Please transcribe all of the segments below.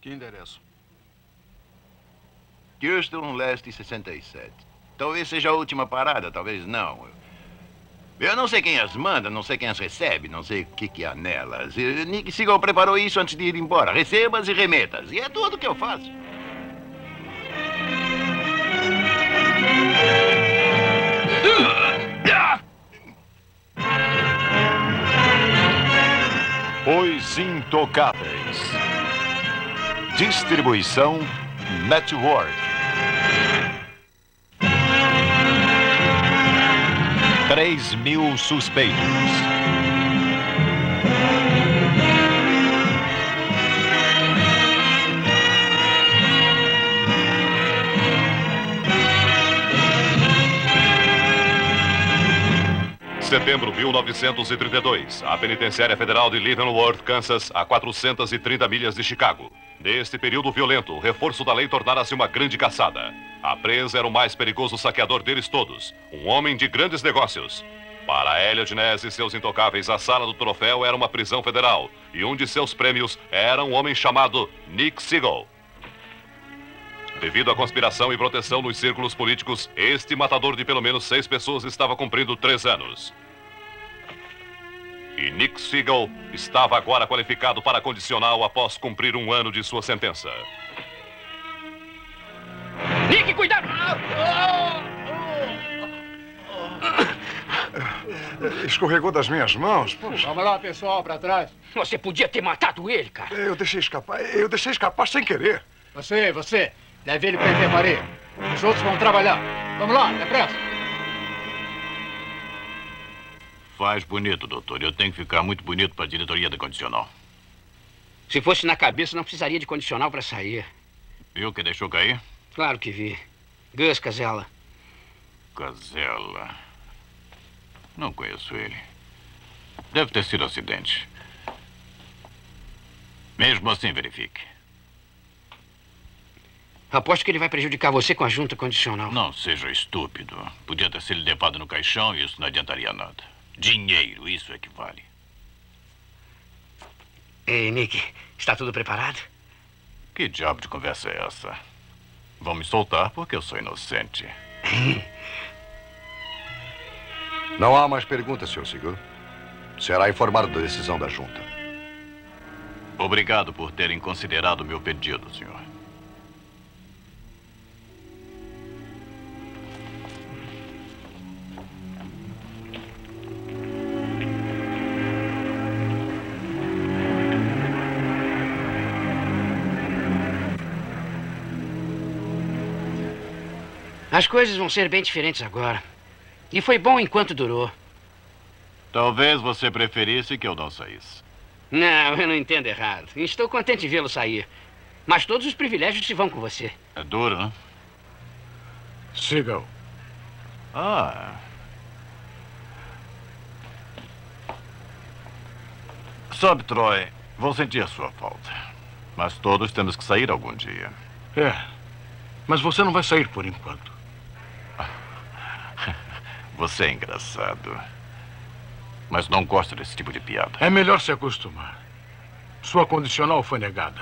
Que endereço? Houston, leste 67. Talvez seja a última parada, talvez não. Eu não sei quem as manda, não sei quem as recebe, não sei o que há nelas. Nick Siegel preparou isso antes de ir embora. Recebas e remetas. E é tudo o que eu faço. Os Intocáveis. Distribuição Network. 3.000 suspeitos. Setembro de 1932, a Penitenciária Federal de Leavenworth, Kansas, a 430 milhas de Chicago. Neste período violento, o reforço da lei tornara-se uma grande caçada. A presa era o mais perigoso saqueador deles todos, um homem de grandes negócios. Para Elliot Ness e seus intocáveis, a sala do troféu era uma prisão federal, e um de seus prêmios era um homem chamado Nick Siegel. Devido à conspiração e proteção nos círculos políticos, este matador de pelo menos 6 pessoas estava cumprindo 3 anos. E Nick Siegel estava agora qualificado para condicional após cumprir 1 ano de sua sentença. Nick, cuidado! Escorregou das minhas mãos. Poxa. Vamos lá, pessoal, pra trás. Você podia ter matado ele, cara. Eu deixei escapar sem querer. Você. Leve ele pra enfermaria. Os outros vão trabalhar. Vamos lá, depressa. Faz bonito, doutor. Eu tenho que ficar muito bonito para a diretoria da condicional. Se fosse na cabeça, não precisaria de condicional para sair. Viu que deixou cair? Claro que vi. Gus Casella. Casella. Não conheço ele. Deve ter sido acidente. Mesmo assim, verifique. Aposto que ele vai prejudicar você com a junta condicional. Não seja estúpido. Podia ter sido levado no caixão e isso não adiantaria nada. Dinheiro, isso é que vale. Ei, Nick, está tudo preparado? Que diabo de conversa é essa? Vão me soltar porque eu sou inocente. Não há mais perguntas, Sr. Siegel. Será informado da decisão da junta. Obrigado por terem considerado meu pedido, senhor. As coisas vão ser bem diferentes agora. E foi bom enquanto durou. Talvez você preferisse que eu não saísse. Não, eu não entendo errado. Estou contente de vê-lo sair. Mas todos os privilégios se vão com você. É duro, né? Siegel. Ah. Sabe, Troy, vou sentir a sua falta. Mas todos temos que sair algum dia. É. Mas você não vai sair por enquanto. Você é engraçado. Mas não gosto desse tipo de piada. É melhor se acostumar. Sua condicional foi negada.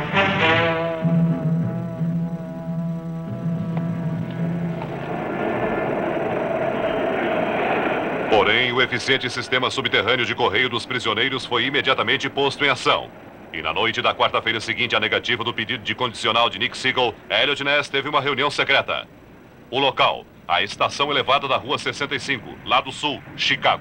Porém, o eficiente sistema subterrâneo de correio dos prisioneiros foi imediatamente posto em ação. E na noite da quarta-feira seguinte à negativa do pedido de condicional de Nick Siegel, Elliot Ness teve uma reunião secreta. O local, a estação elevada da Rua 65, lado sul, Chicago.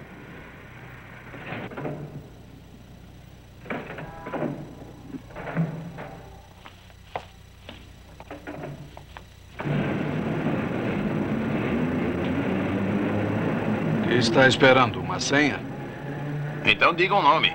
O que está esperando? Uma senha? Então diga um nome.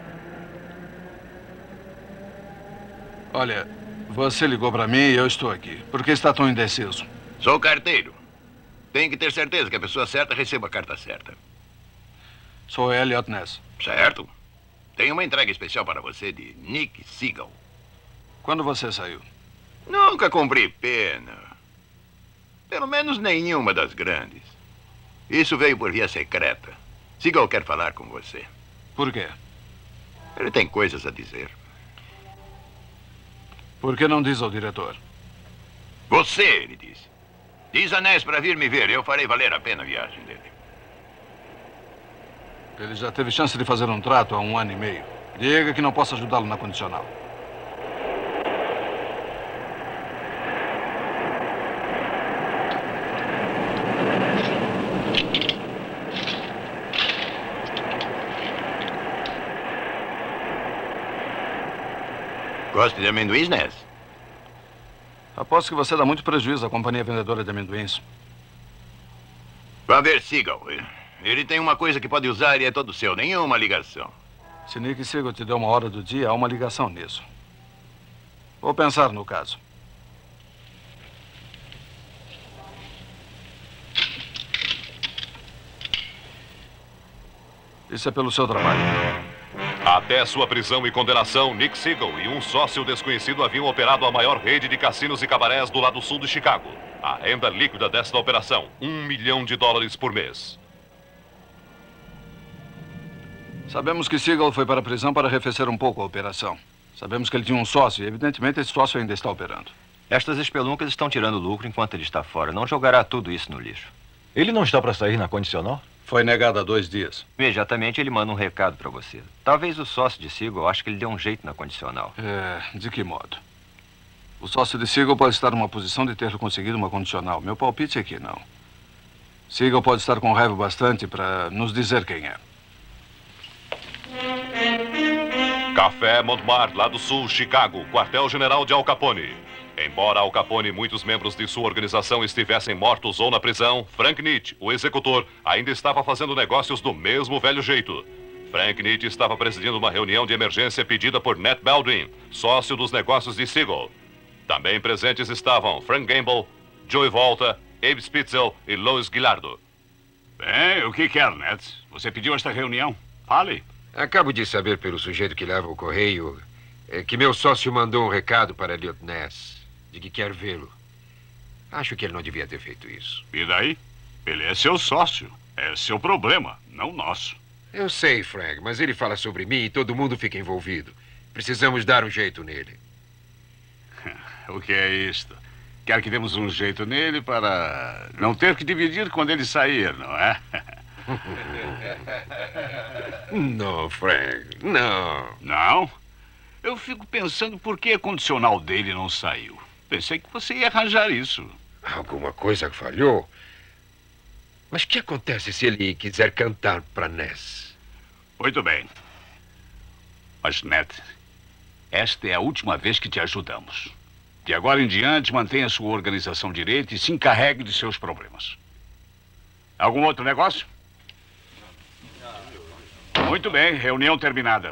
Olha, você ligou para mim e eu estou aqui. Por que está tão indeciso? Sou carteiro. Tem que ter certeza que a pessoa certa receba a carta certa. Sou Elliot Ness. Certo. Tenho uma entrega especial para você de Nick Siegel. Quando você saiu? Nunca cumpri pena. Pelo menos nenhuma das grandes. Isso veio por via secreta. Siegel quer falar com você. Por quê? Ele tem coisas a dizer. Por que não diz ao diretor? Você, ele disse. Diz a Ness para vir me ver. Eu farei valer a pena a viagem dele. Ele já teve chance de fazer um trato há 1 ano e meio. Diga que não posso ajudá-lo na condicional. Gosta de amendoins, Ness? Aposto que você dá muito prejuízo à companhia vendedora de amendoins. Vá ver Seagull. Ele tem uma coisa que pode usar e é todo seu. Nenhuma ligação. Se Nick Seagull te deu uma hora do dia, há uma ligação nisso. Vou pensar no caso. Isso é pelo seu trabalho. Até sua prisão e condenação, Nick Seagull e um sócio desconhecido haviam operado a maior rede de cassinos e cabarés do lado sul de Chicago. A renda líquida desta operação, $1 milhão por mês. Sabemos que Seagull foi para a prisão para arrefecer um pouco a operação. Sabemos que ele tinha um sócio e, evidentemente, esse sócio ainda está operando. Estas espeluncas estão tirando lucro enquanto ele está fora. Não jogará tudo isso no lixo. Ele não está para sair na condicional? Foi negado há 2 dias. Imediatamente ele manda um recado para você. Talvez o sócio de Seagull ache que ele deu um jeito na condicional. De que modo? O sócio de Seagull pode estar numa posição de ter conseguido uma condicional. Meu palpite é que não. Seagull pode estar com raiva bastante para nos dizer quem é. Café Montmartre, lado sul, Chicago, quartel-general de Al Capone. Embora Al Capone e muitos membros de sua organização estivessem mortos ou na prisão, Frank Nitti, o executor, ainda estava fazendo negócios do mesmo velho jeito. Frank Nitti estava presidindo uma reunião de emergência pedida por Nat Baldwin, sócio dos negócios de Seagull. Também presentes estavam Frank Gamble, Joey Volta, Abe Spitzel e Lois Guilardo. Bem, o que quer, Nat? Você pediu esta reunião? Fale. Acabo de saber pelo sujeito que leva o correio que meu sócio mandou um recado para Elliot Ness. De que quer vê-lo. Acho que ele não devia ter feito isso. E daí? Ele é seu sócio. É seu problema, não nosso. Eu sei, Frank, mas ele fala sobre mim e todo mundo fica envolvido. Precisamos dar um jeito nele. O que é isto? Quer que demos um jeito nele para não ter que dividir quando ele sair, não é? Não, Frank, não. Não? Eu fico pensando por que a condicional dele não saiu. Pensei que você ia arranjar isso. Alguma coisa falhou? Mas o que acontece se ele quiser cantar para Ness? Muito bem. Mas, Nat, esta é a última vez que te ajudamos. De agora em diante, mantenha sua organização direita e se encarregue de seus problemas. Algum outro negócio? Muito bem, reunião terminada.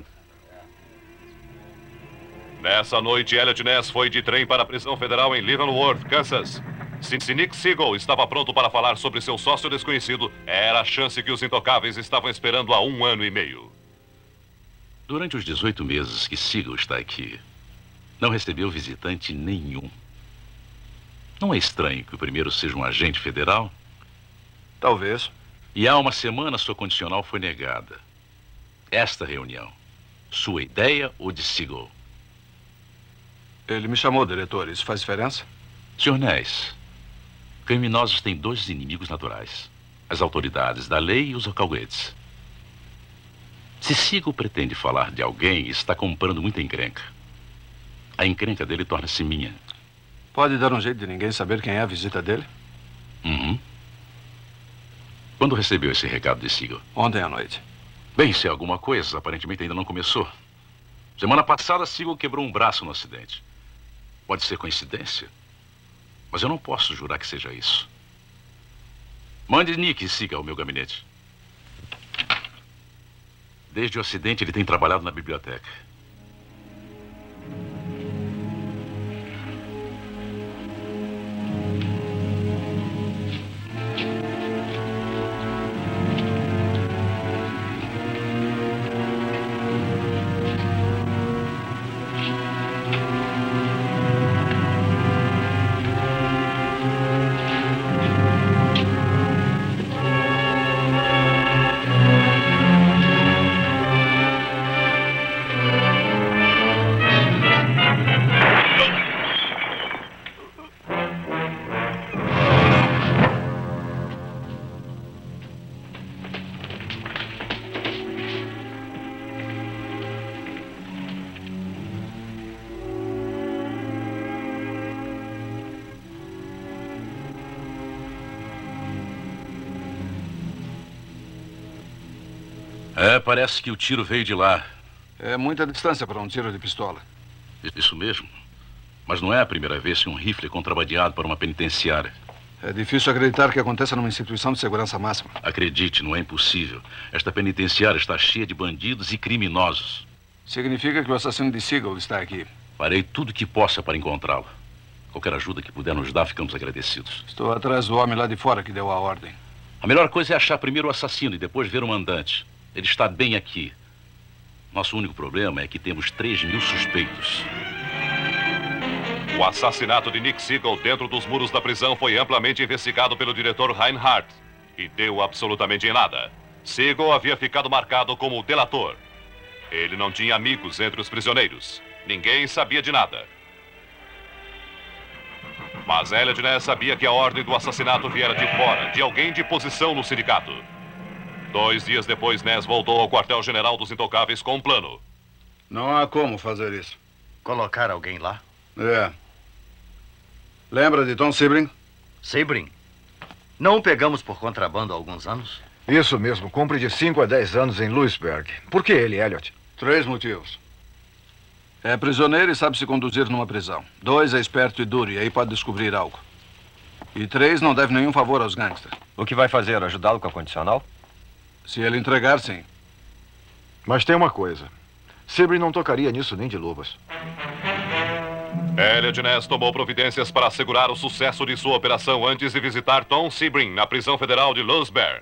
Nessa noite, Elliot Ness foi de trem para a prisão federal em Leavenworth, Kansas. Se Nick Seagull estava pronto para falar sobre seu sócio desconhecido, era a chance que os intocáveis estavam esperando há 1 ano e meio. Durante os 18 meses que Seagull está aqui, não recebeu visitante nenhum. Não é estranho que o primeiro seja um agente federal? Talvez. E há 1 semana sua condicional foi negada. Esta reunião, sua ideia ou de Seagull? Ele me chamou, diretor. Isso faz diferença? Sr. Ness, criminosos têm 2 inimigos naturais. As autoridades da lei e os alcahuetes. Se Seagull pretende falar de alguém, está comprando muita encrenca. A encrenca dele torna-se minha. Pode dar um jeito de ninguém saber quem é a visita dele? Uhum. Quando recebeu esse recado de Seagull? Ontem à noite. Bem, se é alguma coisa, aparentemente ainda não começou. Semana passada, Seagull quebrou um braço no acidente. Pode ser coincidência, mas eu não posso jurar que seja isso. Mande Nick e siga ao meu gabinete. Desde o acidente, ele tem trabalhado na biblioteca. É, parece que o tiro veio de lá. É muita distância para um tiro de pistola. Isso mesmo. Mas não é a primeira vez que um rifle é contrabandeado para uma penitenciária. É difícil acreditar que aconteça numa instituição de segurança máxima. Acredite, não é impossível. Esta penitenciária está cheia de bandidos e criminosos. Significa que o assassino de Siegel está aqui. Farei tudo o que possa para encontrá-lo. Qualquer ajuda que puder nos dar, ficamos agradecidos. Estou atrás do homem lá de fora que deu a ordem. A melhor coisa é achar primeiro o assassino e depois ver o mandante. Ele está bem aqui. Nosso único problema é que temos 3.000 suspeitos. O assassinato de Nick Siegel dentro dos muros da prisão foi amplamente investigado pelo diretor Reinhardt e deu absolutamente em nada. Siegel havia ficado marcado como delator. Ele não tinha amigos entre os prisioneiros. Ninguém sabia de nada. Mas Elliot Ness sabia que a ordem do assassinato viera de fora, de alguém de posição no sindicato. 2 dias depois, Ness voltou ao quartel-general dos Intocáveis com um plano. Não há como fazer isso. Colocar alguém lá? É. Lembra de Tom Sebring? Sebring? Não o pegamos por contrabando há alguns anos? Isso mesmo. Cumpre de 5 a 10 anos em Louisburg. Por que ele, Elliot? 3 motivos. É prisioneiro e sabe se conduzir numa prisão. 2, é esperto e duro, e aí pode descobrir algo. E 3, não deve nenhum favor aos gangsters. O que vai fazer? Ajudá-lo com a condicional? Se ele entregar, sim. Mas tem uma coisa. Sebring não tocaria nisso nem de luvas. Elliot Ness tomou providências para assegurar o sucesso de sua operação antes de visitar Tom Sebring na prisão federal de Louisburg.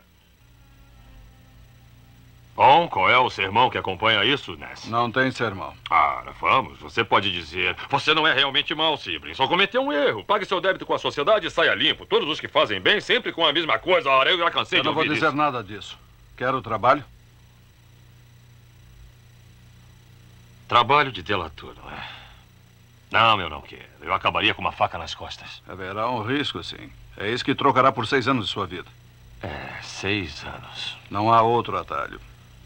Bom, qual é o sermão que acompanha isso, Ness? Não tem sermão. Ah, vamos, você pode dizer. Você não é realmente mau, Sebring. Só cometeu um erro. Pague seu débito com a sociedade e saia limpo. Todos os que fazem bem sempre com a mesma coisa. Ora, eu já cansei de ouvir isso. Eu não vou dizer nada disso. Quero trabalho? Trabalho de delator, não é? Não, eu não quero. Eu acabaria com uma faca nas costas. Haverá um risco, sim. É isso que trocará por 6 anos de sua vida. 6 anos. Não há outro atalho.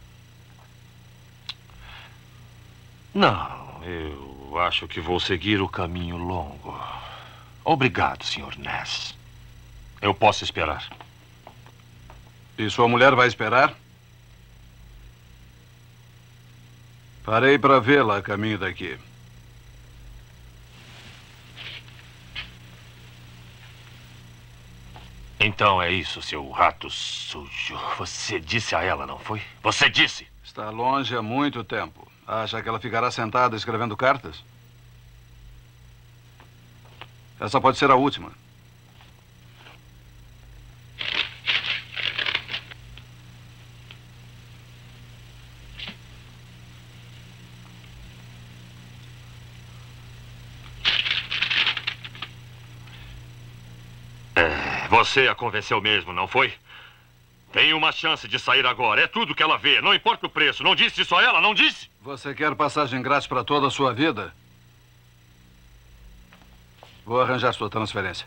Não, eu acho que vou seguir o caminho longo. Obrigado, Sr. Ness. Eu posso esperar. E sua mulher vai esperar? Parei para vê-la a caminho daqui. Então é isso, seu rato sujo. Você disse a ela, não foi? Você disse! Está longe há muito tempo. Acha que ela ficará sentada escrevendo cartas? Essa pode ser a última. Você a convenceu mesmo, não foi? Tem uma chance de sair agora. É tudo que ela vê. Não importa o preço. Não disse isso a ela? Não disse? Você quer passagem grátis para toda a sua vida? Vou arranjar sua transferência.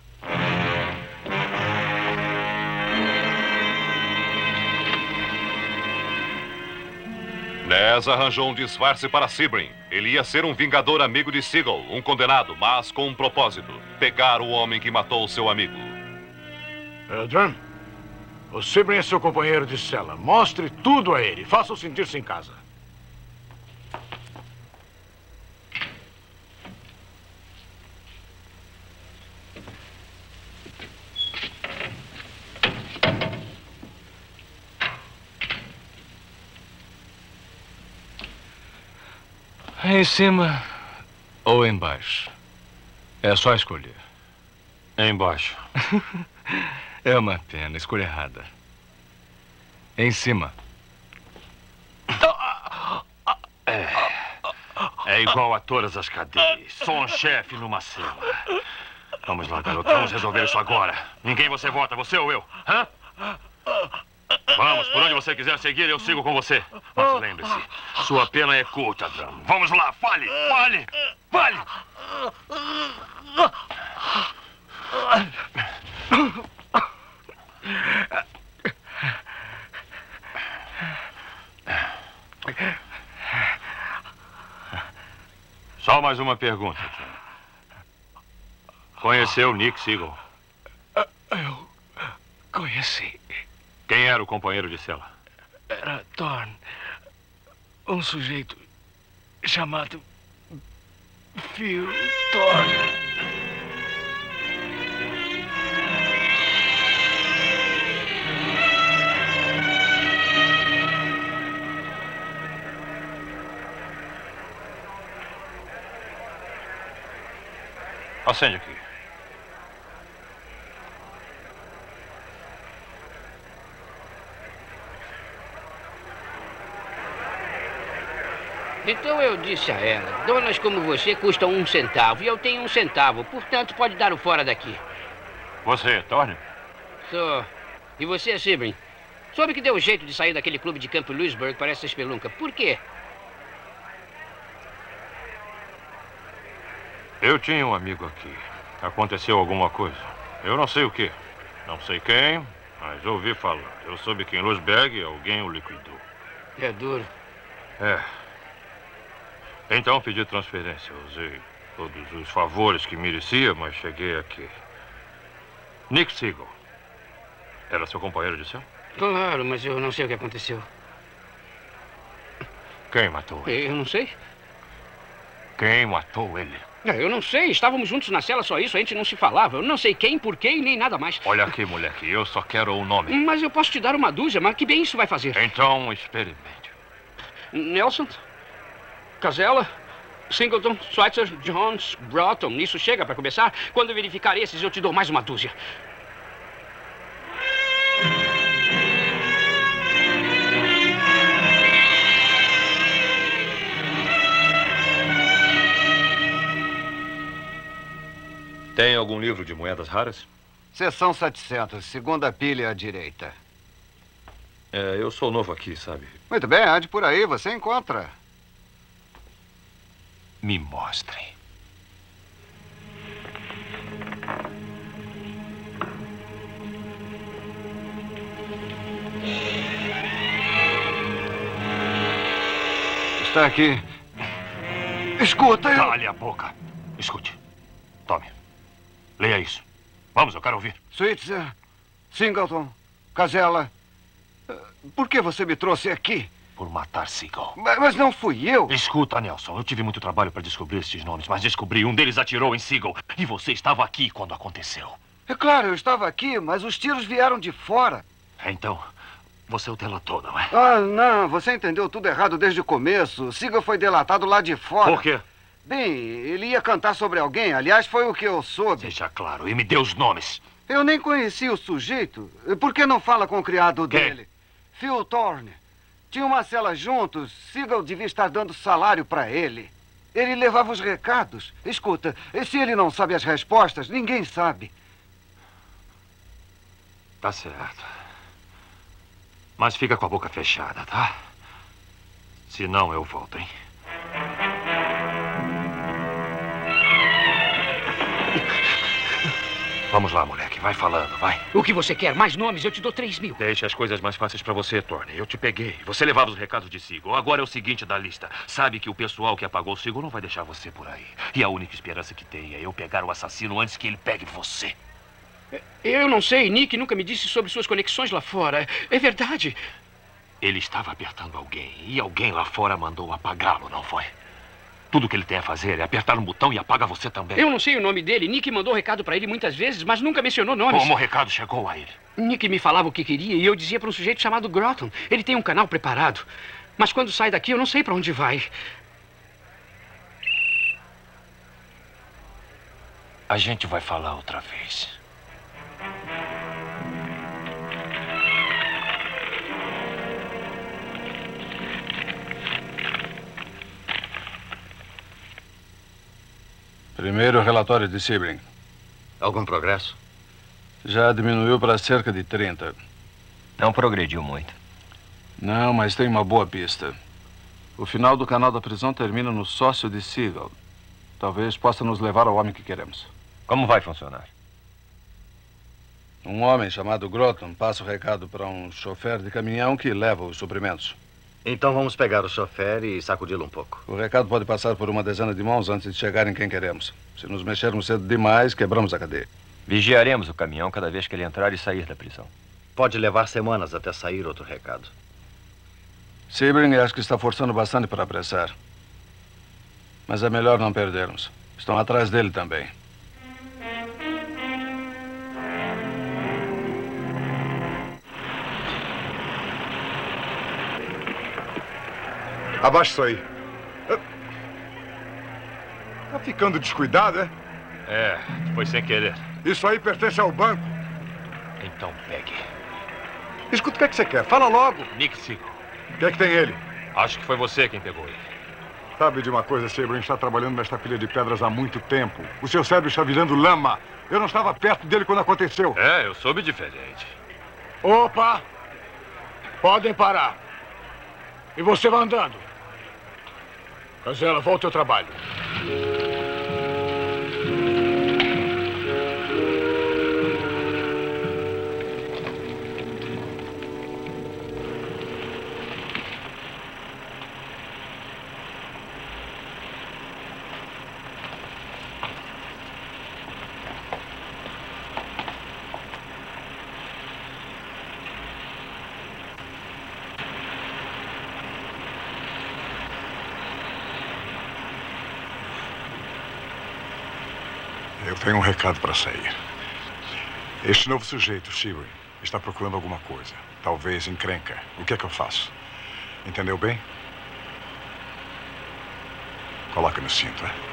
Ness arranjou um disfarce para Sebring. Ele ia ser um vingador amigo de Siegel, um condenado, mas com um propósito: pegar o homem que matou seu amigo. Eldran, o Sebring é seu companheiro de cela. Mostre tudo a ele. Faça-o sentir-se em casa. Em cima ou embaixo? É só escolher. Embaixo. É uma pena, escolha errada. Em cima. É igual a todas as cadeias. Sou um chefe numa cela. Vamos lá, garoto. Vamos resolver isso agora. Em quem você vota, você ou eu? Hã? Vamos, por onde você quiser seguir, eu sigo com você. Mas lembre-se, sua pena é curta, Drum. Vamos lá, fale, fale, fale! Só mais uma pergunta, John. Conheceu Nick Siegel? Eu conheci. Quem era o companheiro de cela? Era Thorne. Um sujeito chamado Phil Thorne. Acende aqui. Então eu disse a ela, donas como você custam 1 centavo e eu tenho 1 centavo, portanto pode dar o fora daqui. Você, Thorne? Sou. E você, Sebring? Soube que deu jeito de sair daquele clube de Camp Louisburg para essa espelunca. Por quê? Eu tinha um amigo aqui. Aconteceu alguma coisa. Eu não sei o quê. Não sei quem, mas ouvi falar. Eu soube que em Louisburg alguém o liquidou. É duro. É. Então pedi transferência. Usei todos os favores que merecia, mas cheguei aqui. Nick Siegel. Era seu companheiro de cela? Claro, mas eu não sei o que aconteceu. Quem matou ele? Eu não sei. Quem matou ele? Eu não sei. Estávamos juntos na cela, só isso. A gente não se falava. Eu não sei quem, por quê e nem nada mais. Olha aqui, moleque. Eu só quero o nome. Mas eu posso te dar uma dúzia, mas que bem isso vai fazer? Então, experimente. Nelson, Casella, Singleton, Schweitzer, Jones, Broughton. Isso chega para começar? Quando verificar esses, eu te dou mais uma dúzia. Tem algum livro de moedas raras? Seção 700, segunda pilha à direita. Eu sou novo aqui, sabe? Muito bem, ande por aí, você encontra. Me mostre. Está aqui. Escuta, eu... Cale a boca. Escute. Tome. Leia isso. Vamos, eu quero ouvir. Switzer, Singleton, Casella. Por que você me trouxe aqui? Por matar Siegel. Mas não fui eu. Escuta, Nelson. Eu tive muito trabalho para descobrir esses nomes, mas descobri. Um deles atirou em Siegel. E você estava aqui quando aconteceu. É claro, eu estava aqui, mas os tiros vieram de fora. Então, você o delatou, não é? Ah, não. Você entendeu tudo errado desde o começo. Siegel foi delatado lá de fora. Por quê? Bem, ele ia cantar sobre alguém. Aliás, foi o que eu soube. Seja claro. E me dê os nomes. Eu nem conheci o sujeito. Por que não fala com o criado dele? Phil Thorne. Tinha uma cela juntos. Siegel devia estar dando salário para ele. Ele levava os recados. Escuta, se ele não sabe as respostas, ninguém sabe. Tá certo. Mas fica com a boca fechada, tá? Senão eu volto, hein? Vamos lá, moleque. Vai falando, vai. O que você quer? Mais nomes? Eu te dou 3.000. Deixe as coisas mais fáceis pra você, Thorne. Eu te peguei. Você levava os recados de Siegel. Agora é o seguinte da lista. Sabe que o pessoal que apagou o Siegel não vai deixar você por aí. E a única esperança que tem é eu pegar o assassino antes que ele pegue você. Eu não sei. Nick nunca me disse sobre suas conexões lá fora. É verdade. Ele estava apertando alguém. E alguém lá fora mandou apagá-lo, não foi? Tudo que ele tem a fazer é apertar um botão e apaga você também. Eu não sei o nome dele. Nick mandou recado pra ele muitas vezes, mas nunca mencionou nomes. Como o recado chegou a ele? Nick me falava o que queria e eu dizia para um sujeito chamado Broughton. Ele tem um canal preparado. Mas quando sai daqui, eu não sei para onde vai. A gente vai falar outra vez. Primeiro relatório de Sebring. Algum progresso? Já diminuiu para cerca de 30. Não progrediu muito. Não, mas tem uma boa pista. O final do canal da prisão termina no sócio de Siegel. Talvez possa nos levar ao homem que queremos. Como vai funcionar? Um homem chamado Groton passa o recado para um chofer de caminhão que leva os suprimentos. Então vamos pegar o chofer e sacudi-lo um pouco. O recado pode passar por uma dezena de mãos antes de chegar em quem queremos. Se nos mexermos cedo demais, quebramos a cadeia. Vigiaremos o caminhão cada vez que ele entrar e sair da prisão. Pode levar semanas até sair outro recado. Sebring acho que está forçando bastante para apressar. Mas é melhor não perdermos. Estão atrás dele também. Abaixa isso aí. Tá ficando descuidado, é? É, foi sem querer. Isso aí pertence ao banco. Então pegue. Escuta, o que é que você quer? Fala logo. Nick Siegel. O que é que tem ele? Acho que foi você quem pegou ele. Sabe de uma coisa, Sebring está trabalhando nesta pilha de pedras há muito tempo. O seu cérebro está virando lama. Eu não estava perto dele quando aconteceu. É, eu soube diferente. Opa! Podem parar. E você vai andando. Casella, volta ao trabalho. Eu tenho um recado para sair. Este novo sujeito, Sebring, está procurando alguma coisa. Talvez encrenca. O que é que eu faço? Entendeu bem? Coloca no cinto, é?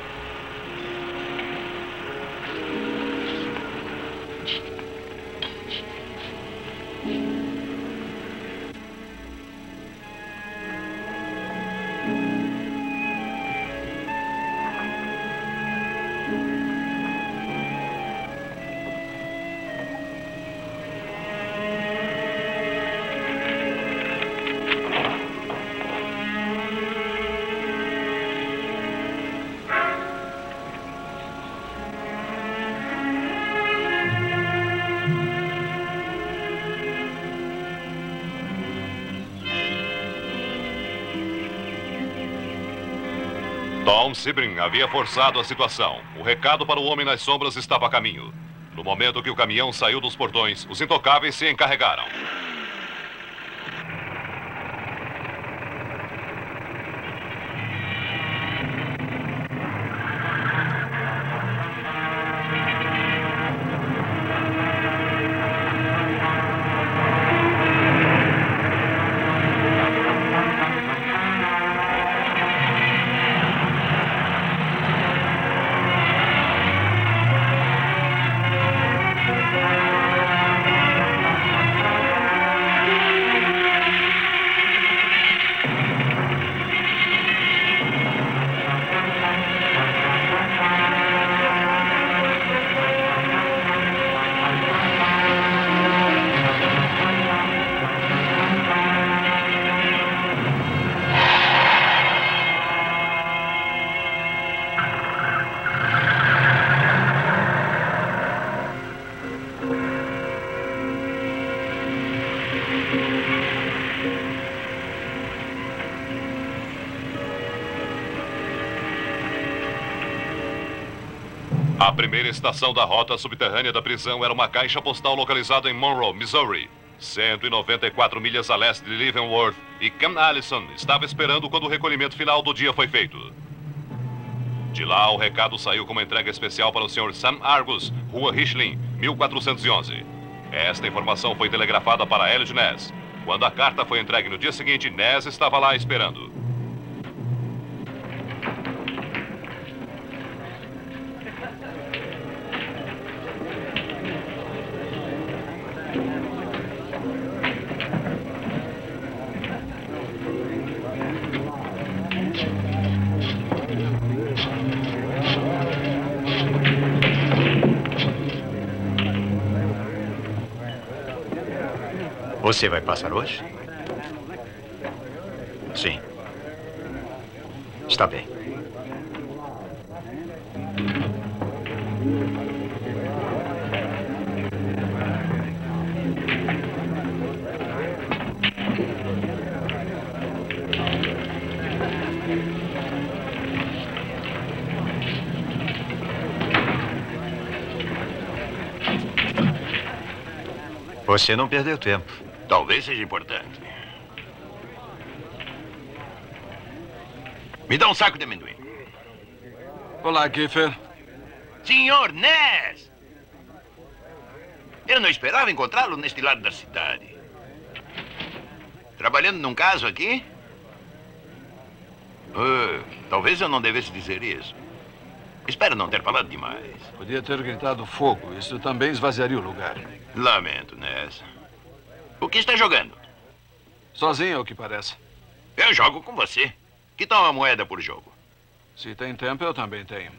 Tom Sebring havia forçado a situação. O recado para o homem nas sombras estava a caminho. No momento que o caminhão saiu dos portões, os intocáveis se encarregaram. A primeira estação da rota subterrânea da prisão era uma caixa postal localizada em Monroe, Missouri, 194 milhas a leste de Leavenworth, e Cam Allison estava esperando quando o recolhimento final do dia foi feito. De lá, o recado saiu como entrega especial para o Sr. Sam Argus, Rua Richlin, 1411. Esta informação foi telegrafada para Elliot Ness. Quando a carta foi entregue no dia seguinte, Ness estava lá esperando. Você vai passar hoje? Sim. Está bem. Você não perdeu tempo. Talvez seja importante. Me dá um saco de amendoim. Olá, Kiefer. Senhor Ness! Eu não esperava encontrá-lo neste lado da cidade. Trabalhando num caso aqui? Talvez eu não devesse dizer isso. Espero não ter falado demais. Podia ter gritado fogo. Isso também esvaziaria o lugar. Lamento, Ness. O que está jogando? Sozinho, ao que parece. Eu jogo com você. Que tal uma moeda por jogo? Se tem tempo, eu também tenho.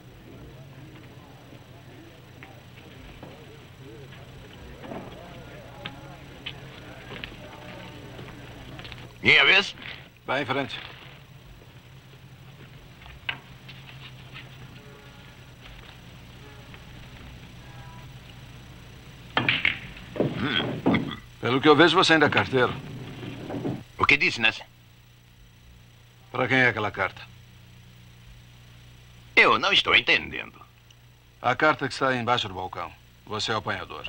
Minha vez? Vai em frente. Pelo que eu vejo, você ainda é carteiro. O que disse, Ness? Para quem é aquela carta? Eu não estou entendendo. A carta que está aí embaixo do balcão. Você é o apanhador.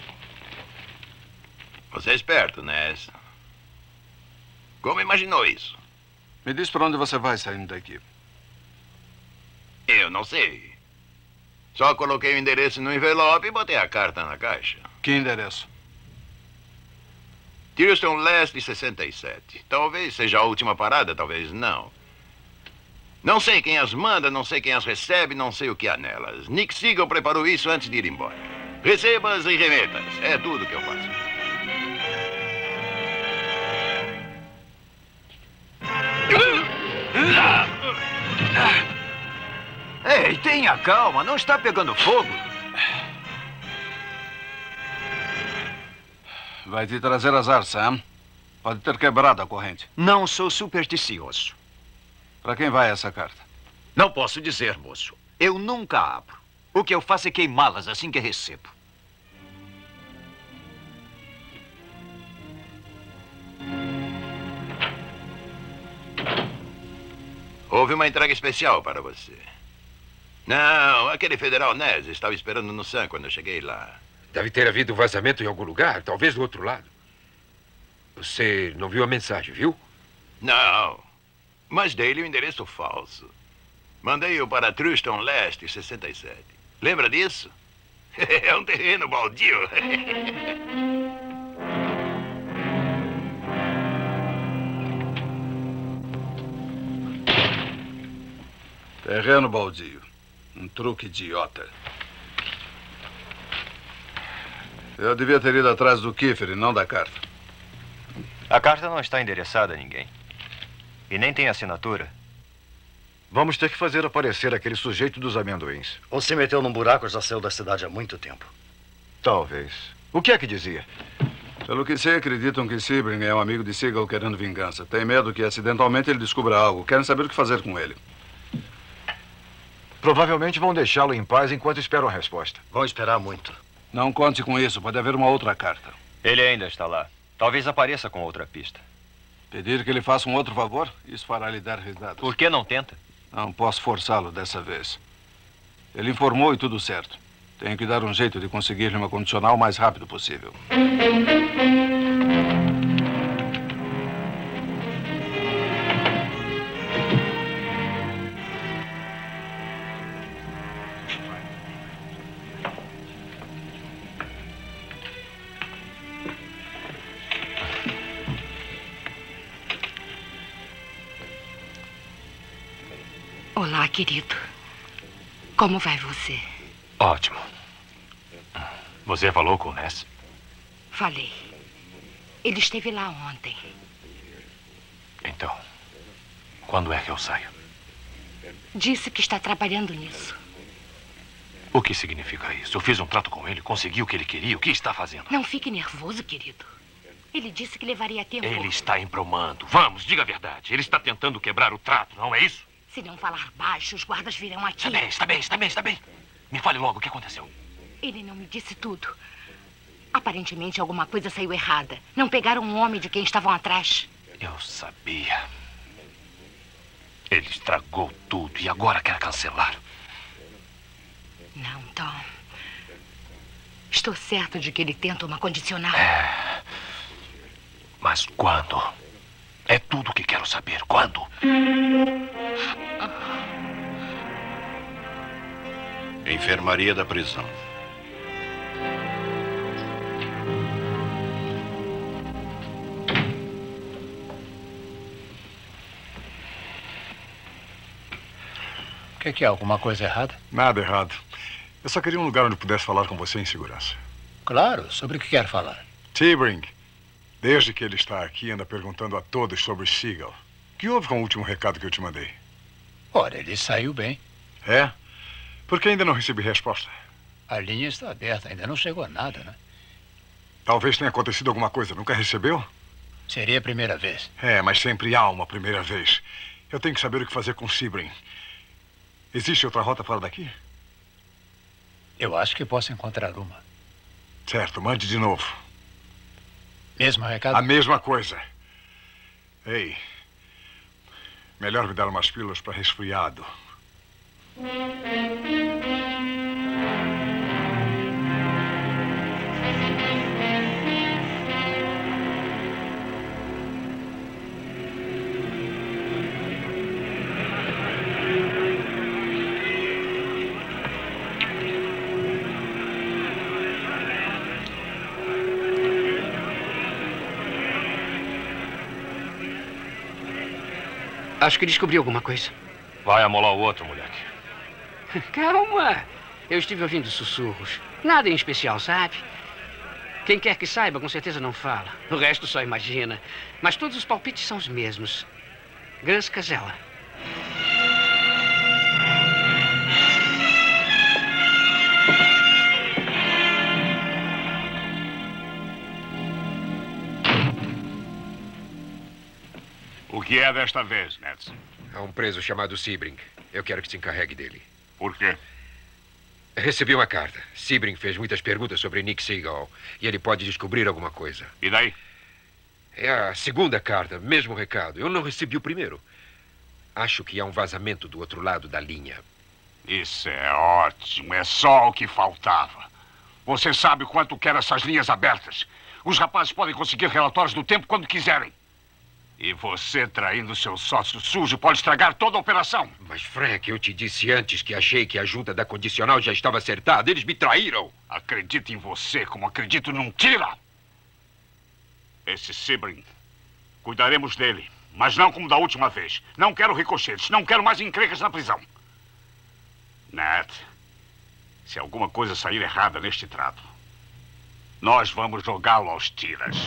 Você é esperto, Ness. Como imaginou isso? Me diz para onde você vai saindo daqui. Eu não sei. Só coloquei o endereço no envelope e botei a carta na caixa. Que endereço? Houston Leste 67. Talvez seja a última parada, talvez não. Não sei quem as manda, não sei quem as recebe, não sei o que há nelas. Nick Siegel preparou isso antes de ir embora. Recebas e remetas. É tudo que eu faço. Ei, tenha calma. Não está pegando fogo. Vai te trazer azar, Sam. Pode ter quebrado a corrente. Não sou supersticioso. Para quem vai essa carta? Não posso dizer, moço. Eu nunca abro. O que eu faço é queimá-las assim que recebo. Houve uma entrega especial para você. Não, aquele federal Ness estava esperando no Sam quando eu cheguei lá. Deve ter havido vazamento em algum lugar, talvez do outro lado. Você não viu a mensagem, viu? Não, mas dei-lhe o endereço falso. Mandei-o para Houston Leste 67. Lembra disso? É um terreno baldio. Terreno baldio. Um truque idiota. Eu devia ter ido atrás do Kiefer e não da carta. A carta não está endereçada a ninguém. E nem tem assinatura. Vamos ter que fazer aparecer aquele sujeito dos amendoins. Ou se meteu num buraco, já saiu da cidade há muito tempo. Talvez. O que é que dizia? Pelo que sei, acreditam que Sebring é um amigo de Siegel querendo vingança. Tem medo que acidentalmente ele descubra algo. Querem saber o que fazer com ele. Provavelmente vão deixá-lo em paz enquanto esperam a resposta. Vão esperar muito. Não conte com isso. Pode haver uma outra carta. Ele ainda está lá. Talvez apareça com outra pista. Pedir que ele faça um outro favor? Isso fará lhe dar risadas. Por que não tenta? Não posso forçá-lo dessa vez. Ele informou e tudo certo. Tenho que dar um jeito de conseguir-lhe uma condicional o mais rápido possível. Olá, querido. Como vai você? Ótimo. Você falou com o Ness? Falei. Ele esteve lá ontem. Então, quando é que eu saio? Disse que está trabalhando nisso. O que significa isso? Eu fiz um trato com ele, consegui o que ele queria. O que está fazendo? Não fique nervoso, querido. Ele disse que levaria tempo. Ele está embromando. Vamos, diga a verdade. Ele está tentando quebrar o trato, não é isso? Se não falar baixo, os guardas virão aqui. Está bem. Me fale logo o que aconteceu. Ele não me disse tudo. Aparentemente, alguma coisa saiu errada. Não pegaram um homem de quem estavam atrás. Eu sabia. Ele estragou tudo e agora quer cancelar. Não, Tom. Estou certo de que ele tenta uma condicional. Mas quando? É tudo o que quero saber. Quando? Enfermaria da prisão. O que é? Alguma coisa errada? Nada errado. Eu só queria um lugar onde pudesse falar com você em segurança. Claro. Sobre o que quer falar? Sebring, desde que ele está aqui, anda perguntando a todos sobre Siegel. O que houve com o último recado que eu te mandei? Ora, ele saiu bem. É? Por que ainda não recebi resposta? A linha está aberta, ainda não chegou nada, né? Talvez tenha acontecido alguma coisa. Nunca recebeu? Seria a primeira vez. É, mas sempre há uma primeira vez. Eu tenho que saber o que fazer com Sebring. Existe outra rota fora daqui? Eu acho que posso encontrar uma. Certo, mande de novo. Mesmo recado? A mesma coisa. Ei, melhor me dar umas pílulas para resfriado. Acho que descobri alguma coisa. Vai amolar o outro, moleque. Calma. Eu estive ouvindo sussurros. Nada em especial, sabe? Quem quer que saiba, com certeza não fala. O resto só imagina. Mas todos os palpites são os mesmos. Gus Casella. O que é desta vez, Ned? Há um preso chamado Sebring. Eu quero que se encarregue dele. Por quê? Recebi uma carta. Sebring fez muitas perguntas sobre Nick Siegel e ele pode descobrir alguma coisa. E daí? É a segunda carta, mesmo recado. Eu não recebi o primeiro. Acho que há um vazamento do outro lado da linha. Isso é ótimo. É só o que faltava. Você sabe quanto quero essas linhas abertas. Os rapazes podem conseguir relatórios do tempo quando quiserem. E você traindo seu sócio sujo pode estragar toda a operação. Mas, Frank, eu te disse antes que achei que a junta da condicional já estava acertada. Eles me traíram. Acredito em você como acredito num tira. Esse Sebring, cuidaremos dele. Mas não como da última vez. Não quero ricochetes. Não quero mais encrencas na prisão. Ned, se alguma coisa sair errada neste trato, nós vamos jogá-lo aos tiras.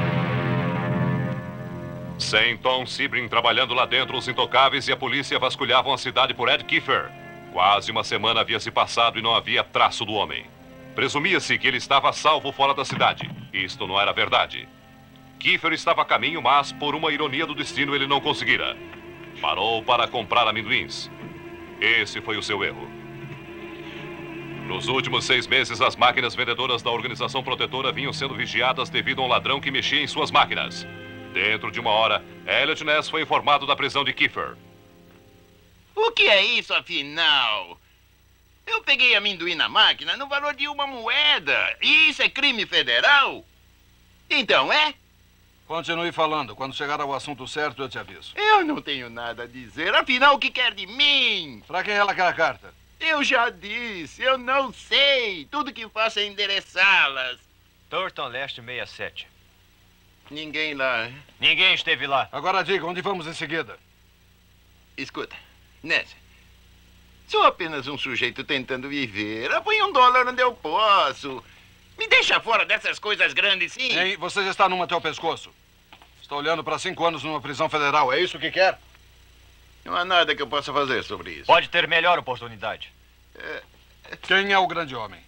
Sem Tom Sebring trabalhando lá dentro, os intocáveis e a polícia vasculhavam a cidade por Ed Kiefer. Quase uma semana havia se passado e não havia traço do homem. Presumia-se que ele estava a salvo fora da cidade. Isto não era verdade. Kiefer estava a caminho, mas, por uma ironia do destino, ele não conseguira. Parou para comprar amendoins. Esse foi o seu erro. Nos últimos 6 meses, as máquinas vendedoras da organização protetora vinham sendo vigiadas devido a um ladrão que mexia em suas máquinas. Dentro de uma hora, Elliot Ness foi informado da prisão de Kiefer. O que é isso, afinal? Eu peguei amendoim na máquina no valor de uma moeda. E isso é crime federal? Então é? Continue falando. Quando chegar ao assunto certo, eu te aviso. Eu não tenho nada a dizer. Afinal, o que quer de mim? Pra quem ela quer a carta? Eu já disse, eu não sei. Tudo que faço é endereçá-las. Thornton Leste 67. Ninguém lá. Ninguém esteve lá. Agora diga, onde vamos em seguida? Escuta, Ness, sou apenas um sujeito tentando viver. Apanhe $1 onde eu posso. Me deixa fora dessas coisas grandes, sim. Ei, você já está numa até o pescoço. Está olhando para 5 anos numa prisão federal. É isso que quer? Não há nada que eu possa fazer sobre isso. Pode ter melhor oportunidade. Quem é o grande homem?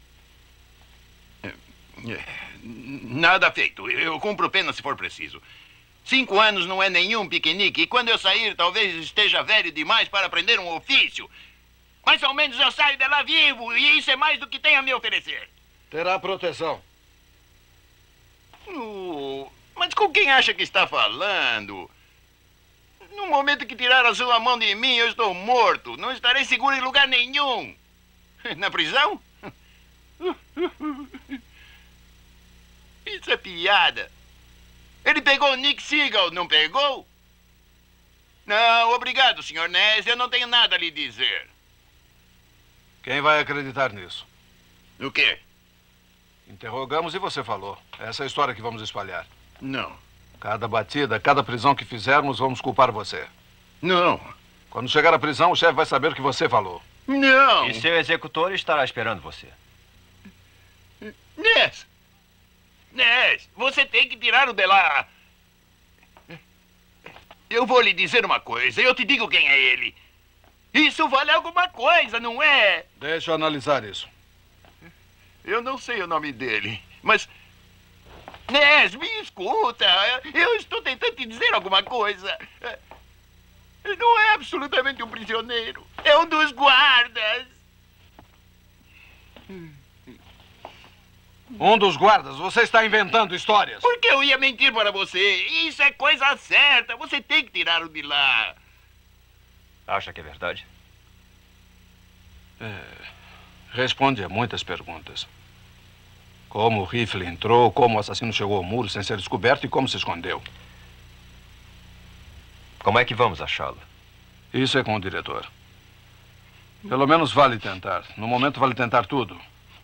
Nada feito. Eu cumpro pena se for preciso. 5 anos não é nenhum piquenique. E quando eu sair, talvez esteja velho demais para aprender um ofício. Mas ao menos eu saio de lá vivo. E isso é mais do que tem a me oferecer. Terá proteção. Mas com quem acha que está falando? No momento que tirar a sua mão de mim, eu estou morto. Não estarei seguro em lugar nenhum. Na prisão? Isso é piada. Ele pegou o Nick Siegel, não pegou? Não, obrigado, Sr. Ness. Eu não tenho nada a lhe dizer. Quem vai acreditar nisso? O quê? Interrogamos e você falou. Essa é a história que vamos espalhar. Não. Cada batida, cada prisão que fizermos, vamos culpar você. Não. Quando chegar à prisão, o chefe vai saber o que você falou. Não. E seu executor estará esperando você. Ness! Ness, você tem que tirar o de lá. Eu vou lhe dizer uma coisa. Eu te digo quem é ele. Isso vale alguma coisa, não é? Deixa eu analisar isso. Eu não sei o nome dele, mas... Ness, me escuta. Eu estou tentando te dizer alguma coisa. Não é absolutamente um prisioneiro. É um dos guardas. Um dos guardas? Você está inventando histórias. Por que eu ia mentir para você? Isso é coisa certa. Você tem que tirar-o de lá. Acha que é verdade? Responde a muitas perguntas. Como o rifle entrou, como o assassino chegou ao muro sem ser descoberto e como se escondeu. Como é que vamos achá-lo? Isso é com o diretor. Pelo menos vale tentar. No momento vale tentar tudo.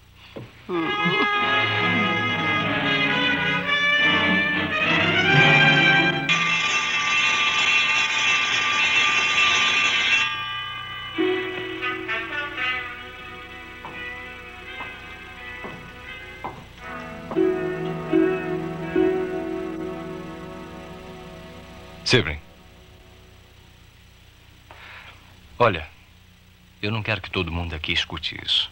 Sebring. Olha, eu não quero que todo mundo aqui escute isso.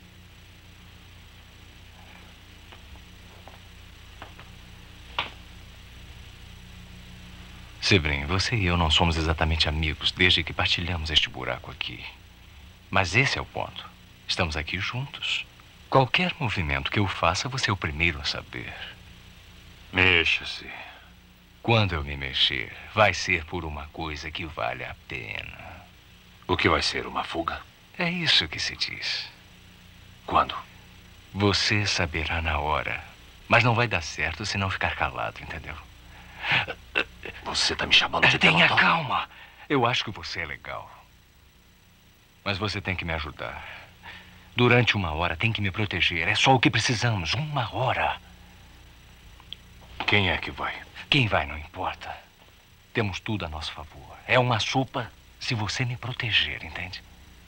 Sebring, você e eu não somos exatamente amigos desde que partilhamos este buraco aqui. Mas esse é o ponto. Estamos aqui juntos. Qualquer movimento que eu faça, você é o primeiro a saber. Mexa-se. Quando eu me mexer, vai ser por uma coisa que vale a pena. O que vai ser, uma fuga? É isso que se diz. Quando? Você saberá na hora. Mas não vai dar certo se não ficar calado, entendeu? Você tá me chamando de Tenha pelotão? calma. Eu acho que você é legal. Mas você tem que me ajudar. Durante 1 hora tem que me proteger. É só o que precisamos. 1 hora. Quem é que vai? Quem vai não importa. Temos tudo a nosso favor. É uma sopa se você me proteger, entende?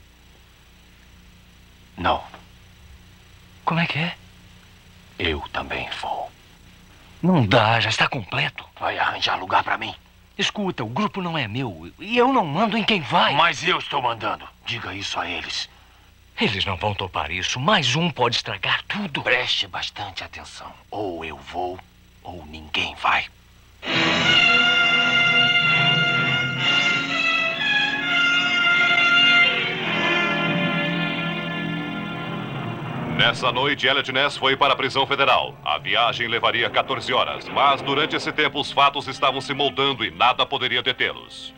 Não. Como é que é? Eu também vou. Não dá, já está completo. Vai arranjar lugar pra mim. Escuta, o grupo não é meu. E eu não mando em quem vai. Mas eu estou mandando. Diga isso a eles. Eles não vão topar isso. Mais um pode estragar tudo. Preste bastante atenção. Ou eu vou, ou ninguém vai. Nessa noite, Elliot Ness foi para a prisão federal. A viagem levaria 14 horas, mas durante esse tempo os fatos estavam se moldando e nada poderia detê-los.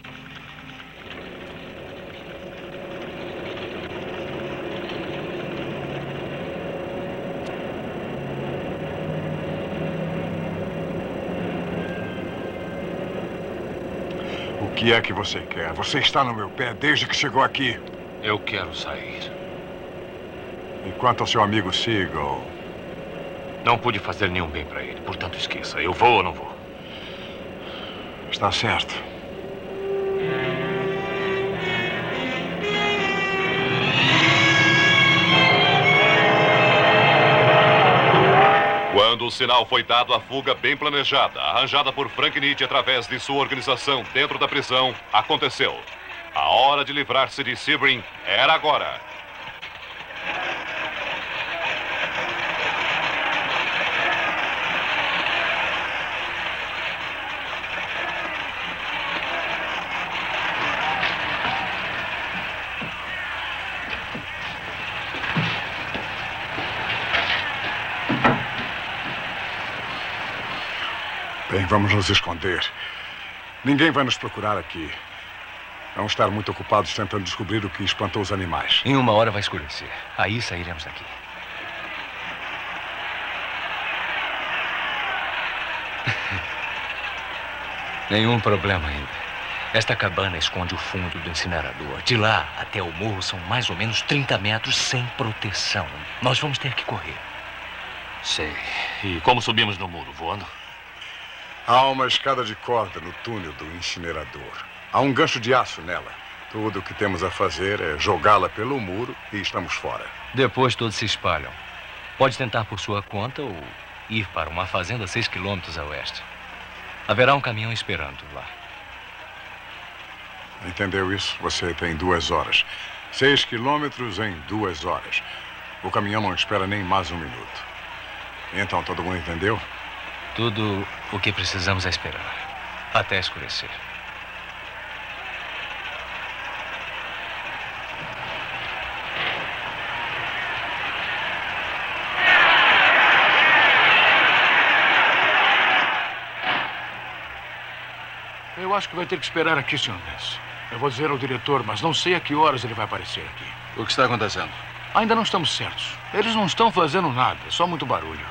O que é que você quer? Você está no meu pé desde que chegou aqui. Eu quero sair. E quanto ao seu amigo Seagull? Não pude fazer nenhum bem para ele, portanto esqueça. Eu vou ou não vou? Está certo. Quando o sinal foi dado, a fuga bem planejada, arranjada por Frank Nietzsche através de sua organização dentro da prisão, aconteceu. A hora de livrar-se de Sebring era agora. Bem, vamos nos esconder. Ninguém vai nos procurar aqui. Vamos estar muito ocupados tentando descobrir o que espantou os animais. Em 1 hora vai escurecer. Aí sairemos daqui. Nenhum problema ainda. Esta cabana esconde o fundo do incinerador. De lá até o morro são mais ou menos 30 metros sem proteção. Nós vamos ter que correr. Sei. E como subimos no muro? Voando? Há uma escada de corda no túnel do incinerador. Há um gancho de aço nela. Tudo o que temos a fazer é jogá-la pelo muro e estamos fora. Depois todos se espalham. Pode tentar por sua conta ou ir para uma fazenda 6 quilômetros a oeste. Haverá um caminhão esperando lá. Entendeu isso? Você tem 2 horas. 6 quilômetros em 2 horas. O caminhão não espera nem mais um minuto. Então, todo mundo entendeu? Tudo o que precisamos é esperar. Até escurecer. Eu acho que vai ter que esperar aqui, Sr. Ness. Eu vou dizer ao diretor, mas não sei a que horas ele vai aparecer aqui. O que está acontecendo? Ainda não estamos certos. Eles não estão fazendo nada, só muito barulho.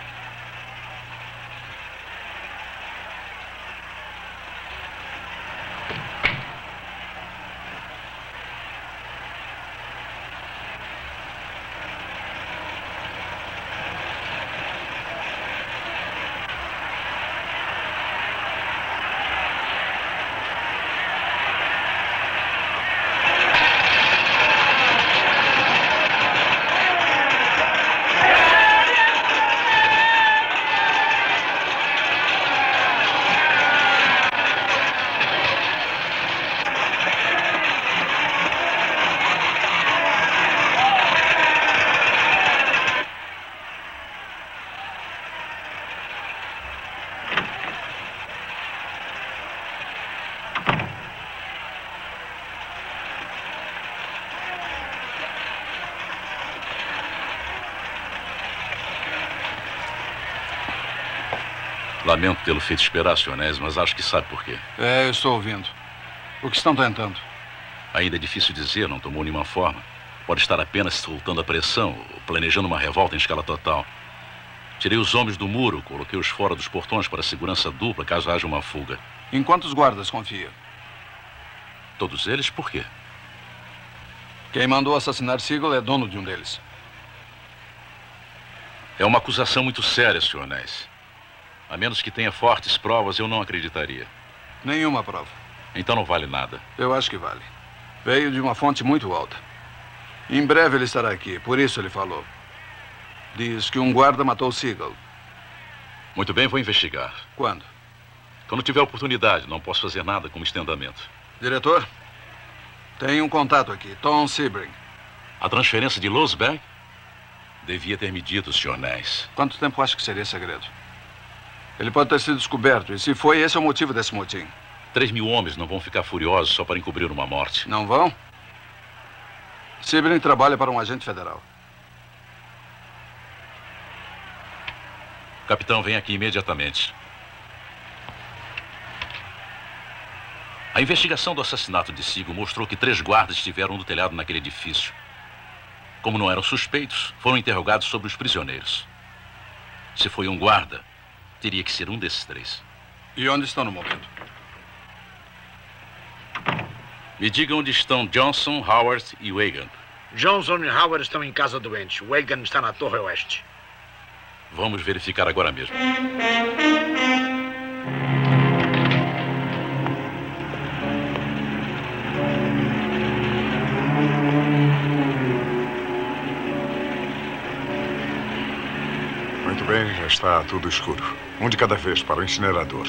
Lamento tê-lo feito esperar, Sr. Ness, mas acho que sabe por quê. Eu estou ouvindo. O que estão tentando? Ainda é difícil dizer, não tomou nenhuma forma. Pode estar apenas soltando a pressão, ou planejando uma revolta em escala total. Tirei os homens do muro, coloquei-os fora dos portões para segurança dupla, caso haja uma fuga. Em quantos guardas confia? Todos eles? Por quê? Quem mandou assassinar Siegel é dono de um deles. É uma acusação muito séria, Sr. Ness. A menos que tenha fortes provas, eu não acreditaria. Nenhuma prova. Então não vale nada. Eu acho que vale. Veio de uma fonte muito alta. Em breve ele estará aqui, por isso ele falou. Diz que um guarda matou Siegel. Muito bem, vou investigar. Quando? Quando tiver oportunidade, não posso fazer nada como estendamento. Diretor, tem um contato aqui, Tom Sebring. A transferência de Losberg? Devia ter me dito, Sr. Ness. Quanto tempo acha que seria segredo? Ele pode ter sido descoberto, e se foi, esse é o motivo desse motim. 3.000 homens não vão ficar furiosos só para encobrir uma morte. Não vão? Sebring trabalha para um agente federal. Capitão, vem aqui imediatamente. A investigação do assassinato de Siegel mostrou que 3 guardas estiveram no telhado naquele edifício. Como não eram suspeitos, foram interrogados sobre os prisioneiros. Se foi um guarda, teria que ser um desses 3. E onde estão no momento? Me diga onde estão Johnson, Howard e Wagan. Johnson e Howard estão em casa doente. Wagan está na Torre Oeste. Vamos verificar agora mesmo. Muito bem, já está tudo escuro. Um de cada vez para o incinerador.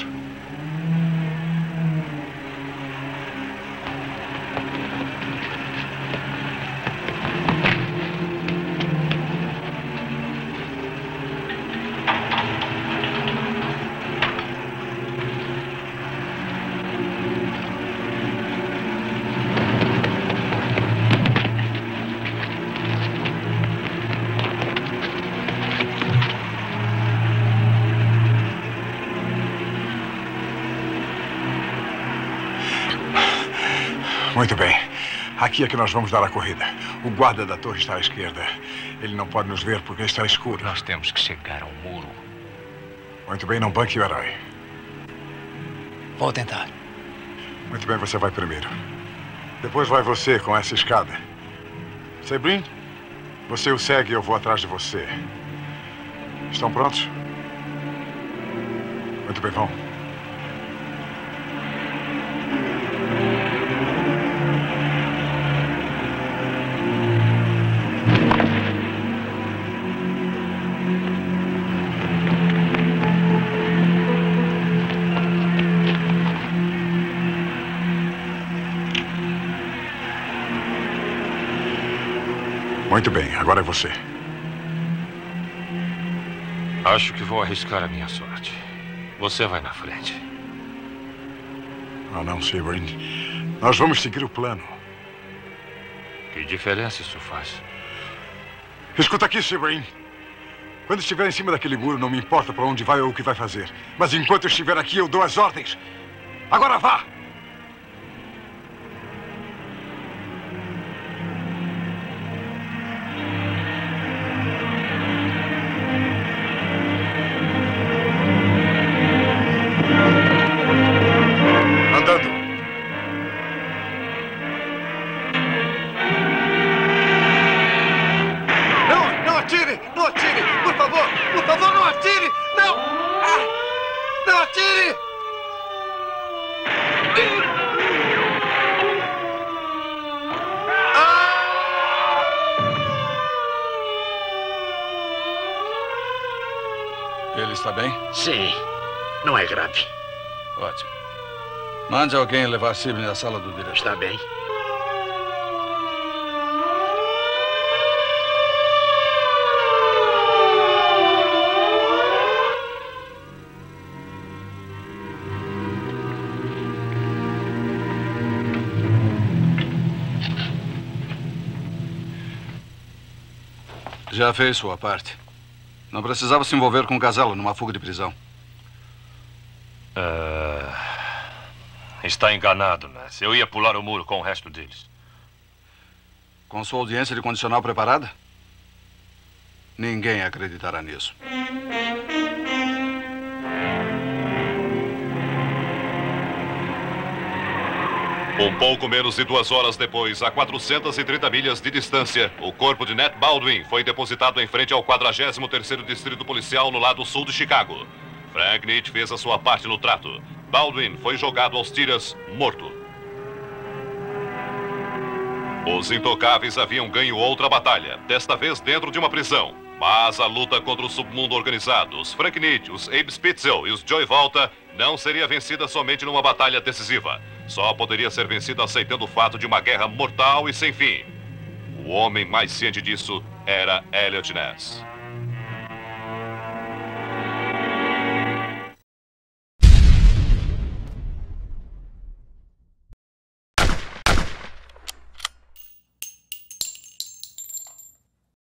Muito bem. Aqui é que nós vamos dar a corrida. O guarda da torre está à esquerda. Ele não pode nos ver porque está escuro. Nós temos que chegar ao muro. Muito bem, não banque o herói. Vou tentar. Muito bem, você vai primeiro. Depois vai você com essa escada. Sabrin, você o segue e eu vou atrás de você. Estão prontos? Muito bem, vão. Muito bem, agora é você. Acho que vou arriscar a minha sorte. Você vai na frente. Ah, não, Sabrin. Nós vamos seguir o plano. Que diferença isso faz? Escuta aqui, Sabrin. Quando estiver em cima daquele muro, não me importa para onde vai ou o que vai fazer. Mas enquanto eu estiver aqui, eu dou as ordens. Agora vá! Ele está bem? Sim. Não é grave. Ótimo. Mande alguém levar Sabrin à sala do diretor. Está bem. Já fez sua parte. Não precisava se envolver com o Gazella numa fuga de prisão. Está enganado, Ness. Eu ia pular o muro com o resto deles. Com sua audiência de condicional preparada? Ninguém acreditará nisso. Um pouco menos de 2 horas depois, a 430 milhas de distância, o corpo de Ned Baldwin foi depositado em frente ao 43º Distrito Policial no lado sul de Chicago. Frank Nitt fez a sua parte no trato. Baldwin foi jogado aos tiras, morto. Os intocáveis haviam ganho outra batalha, desta vez dentro de uma prisão. Mas a luta contra o submundo organizado, os Frank Nitt, os Abe Spitzel e os Joey Volta, não seria vencida somente numa batalha decisiva. Só poderia ser vencida aceitando o fato de uma guerra mortal e sem fim. O homem mais ciente disso era Eliot Ness.